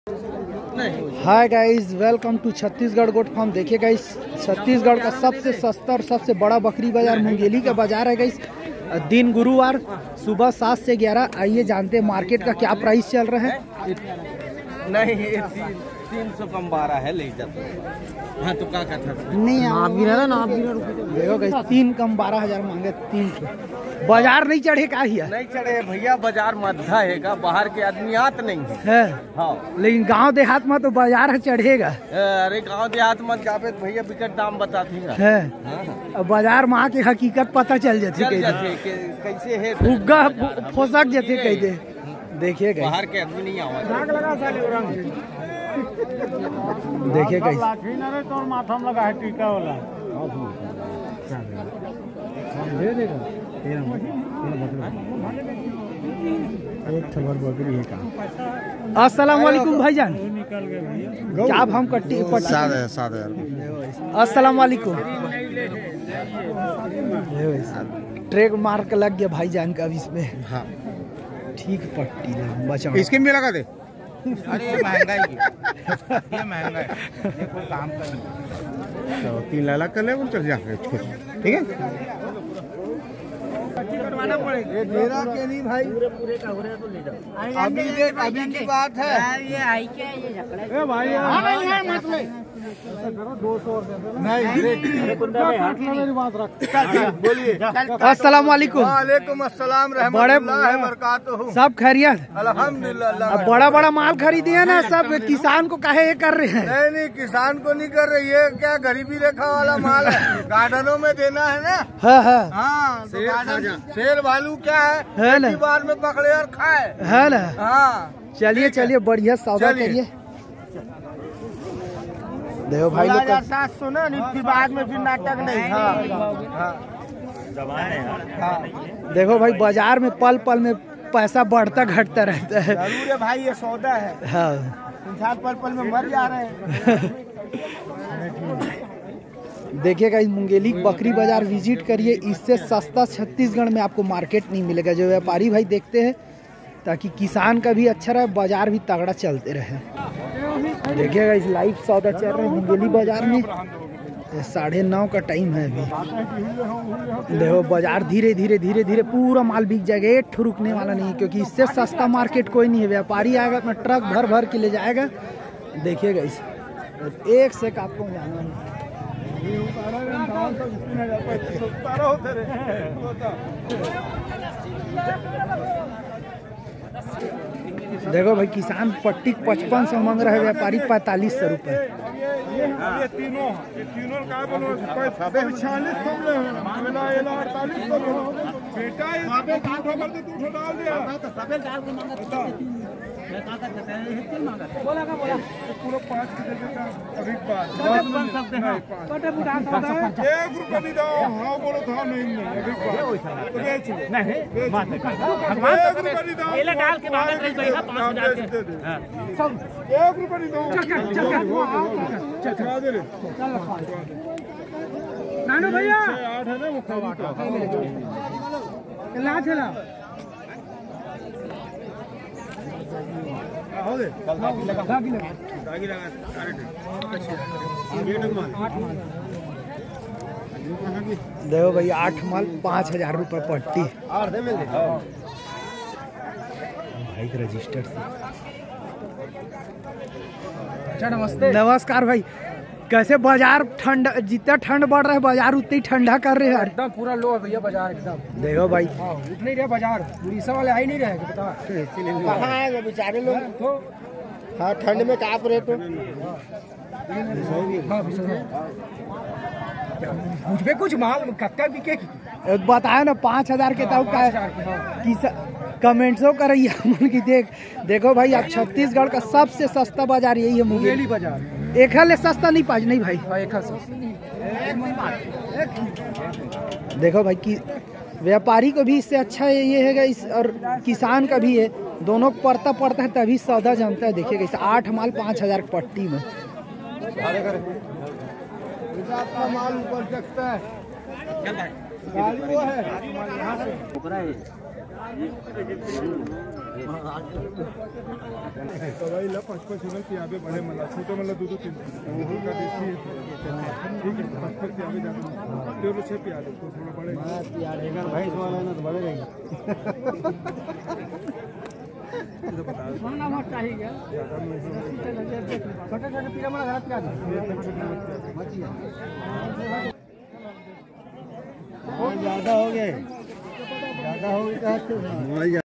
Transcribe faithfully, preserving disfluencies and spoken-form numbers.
Hi guys, welcome to Chhattisgarh goat farm. देखिए guys, Chhattisgarh का सबसे सस्ता और सबसे बड़ा बकरी बाजार मुंगेली का बाजार है गाइस। दिन गुरुवार सुबह सात से ग्यारह। आइए जानते हैं मार्केट का क्या प्राइस चल रहा है। नहीं, ये तीन, तीन सौ कम बारह है, ले जाते। हाँ तो क्या कहता नहीं, आप भी ना आप भी देखो गाइस, तीन कम बारह हजार मांगे। तीन सौ बाजार नहीं चढ़े का ही है? नहीं चढ़े भैया, बाजार मध्या है का, बाहर के आदमी आत नहीं है, है। हाँ। लेकिन गांव देहात में तो बाजार चढ़ेगा। अरे गांव देहात में जावे तो भैया विकट दाम बताती है, है। अब बाजार में आके हकीकत पता चल जाती चल जाते कि कैसे है, उग्गा फोसक जाते कैसे। देखिए गाइस, बाहर के आदमी नहीं आवा। देखिए गाइस, तो माथा में लगा है टीका वाला। अस्सलाम वालेकुम भाईजान। क्या आप हम कट्टी सादे सादे अस्सलाम वालेकुम। ट्रेड मार्क लग गया भाईजान का अब इसमें। हाँ ठीक पट्टी बचा। इसके में लगा दे। अरे ये महंगा है, ये महंगा है, ये कोई काम का नहीं। तो तीन लाख कर ले, चल जाए ठीक है। करवाना पड़ेगा ये मेरा के नहीं भाई, पूरे पूरे का हो रहा है तो ले जाओ। अभी देख, अभी की बात है यार, ये आई क्या ये झगड़ा। ए भाई हां नहीं है मत ले, दो सौ नहीं मेरी बात रख। बोलिए। अस्सलाम वालेकुम। वालेकुम अस्सलाम रहमतुल्लाह बरकातहू। सब खैरियत? अल्हम्दुलिल्लाह। अब बड़ा बड़ा माल खरीदी है ना, सब किसान को काहे ये कर रहे हैं? नहीं नहीं, किसान को नहीं कर रही है, क्या गरीबी रेखा वाला माल है, गार्डनों में देना है ना। हाँ हाँ हाँ, तो गार्डन शेर भालू क्या है, है ना, बार में पकड़े और खाए, है ना। हाँ चलिए चलिए, बढ़िया सौदा करिए। देखो भाई लोग का सात सौ ना, इसके बाद में फिर नाटक नहीं। हाँ हाँ, देखो भाई, बाजार में पल पल में पैसा बढ़ता घटता रहता है। जरूर है भाई, ये सौदा है। हाँ, इंसान पल पल में मर जा रहे हैं। देखिएगा, इस मुंगेली बकरी बाजार विजिट करिए। इससे सस्ता छत्तीसगढ़ में आपको मार्केट नहीं मिलेगा। जो व्यापारी भाई देखते हैं, ताकि किसान का भी अच्छा रहे, बाजार भी तगड़ा चलते रहे। देखिएगा, इस लाइव सौदा चल रहा है मुंगेली बाजार में। साढ़े नौ का टाइम है अभी। देखो, बाजार धीरे धीरे धीरे धीरे पूरा माल बिक जाएगा, एक ठो रुकने वाला नहीं, क्योंकि इससे सस्ता मार्केट कोई नहीं है। व्यापारी आएगा अपना ट्रक भर भर के ले जाएगा। देखिएगा, इस एक से आपको जाना है। देखो भाई, किसान पट्टी पचपन सौ मांग रहा है, व्यापारी पैंतालीस सौ रुपए। ये तीनों ये तीनों का बोलो छियालीस सौ ले मेरा ये अड़तालीस सौ बेटा, ये सबे काट हो कर तू डाल दिया, सबे डाल के मांगा मैं का करता है, ये तीन मांगा बोला का बोला पूरा पाँच के देता। अभी बात बन सकते हैं, कटे बुढ़ा एक रुपया नहीं दो। हां बोलो था नहीं नहीं, अभी बात तो बेच नहीं मत भगवान एक रुपया नहीं दो, ये डाल के मांगा रही पैसा पाँच हजार के। हां सब एक रुपया नहीं दो। चल चल चल चल दे रे, चल नानू भैया आठ है ना, वो चला चला हो दे दागी लगा दागी लगा दागी लगा अरे देखो भाई, आठ माल पाँच हजार रुपये पट्टी। भाई का रजिस्टर से। अच्छा, नमस्ते। नमस्कार भाई। कैसे बाजार ठंड, जितना ठंड बढ़ रहा है बाजार उतना ही ठंडा कर रहे हैं। एकदम पूरा लो है भैया बाजार एकदम। देखो भाई, हाँ उठ नहीं रहे बाजार, उड़ीसा वाले आ ही नहीं रहे, बता कहाँ आएंगे बेचारे लोग तो। हाँ ठंड में काँप रहे तो मुझ पे कुछ माल कक्का बिके बताया ना पाँच हजार के ताऊ का कमेंट्सों कर रही है मन की। देख देखो भाई, अब छत्तीसगढ़ का सबसे सस्ता बाजार यही है, मुंगेली बाजार। एक हाल सस्ता नहीं पाज नहीं भाई, एक हाल देखो भाई कि व्यापारी को भी इससे अच्छा ये है इस, और किसान का भी है, दोनों को पड़ता पड़ता है तभी सौदा जमता है। देखिएगा, इस आठ माल पाँच हजार पट्टी में माल ऊपर सकता है। गाड़ी वो है। तो भाई ला पाँच पाँच एमएल पियाबे बड़े मतलब छोटे मतलब दो दो तीन का देसी है ठीक है पाँच पाँच पियाबे ज़्यादा डेढ़ छः पिया दे तो थोड़ा बड़े यार अगर भैंस वाला है ना तो बड़े रहेंगे तो बता दो चाहिए क्या छोटे छोटे पिया वाला घर पिया ज़्यादा हो गए ज़्यादा हो गए